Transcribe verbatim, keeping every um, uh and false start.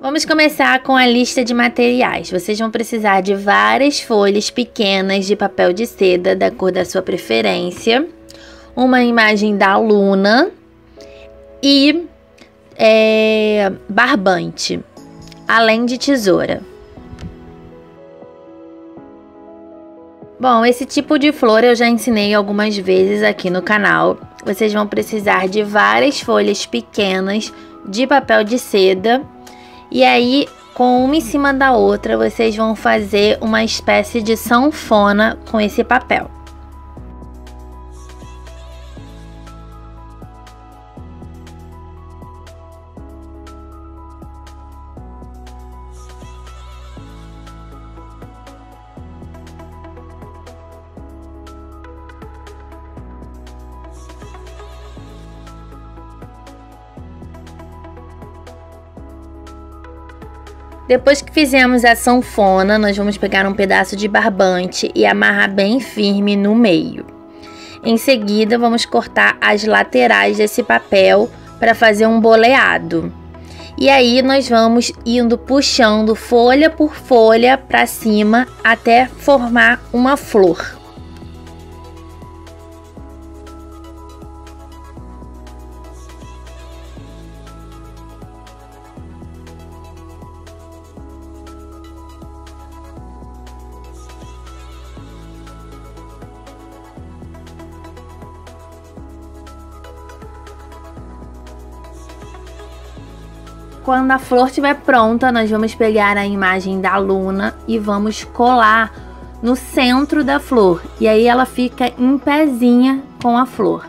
Vamos começar com a lista de materiais. Vocês vão precisar de várias folhas pequenas de papel de seda da cor da sua preferência, uma imagem da Luna e é, barbante, além de tesoura. Bom, esse tipo de flor eu já ensinei algumas vezes aqui no canal. Vocês vão precisar de várias folhas pequenas de papel de seda. E aí, com uma em cima da outra, vocês vão fazer uma espécie de sanfona com esse papel. Depois que fizemos a sanfona, nós vamos pegar um pedaço de barbante e amarrar bem firme no meio. Em seguida, vamos cortar as laterais desse papel para fazer um boleado. E aí, nós vamos indo puxando folha por folha para cima até formar uma flor. Quando a flor estiver pronta, nós vamos pegar a imagem da Luna e vamos colar no centro da flor. E aí ela fica em pezinha com a flor.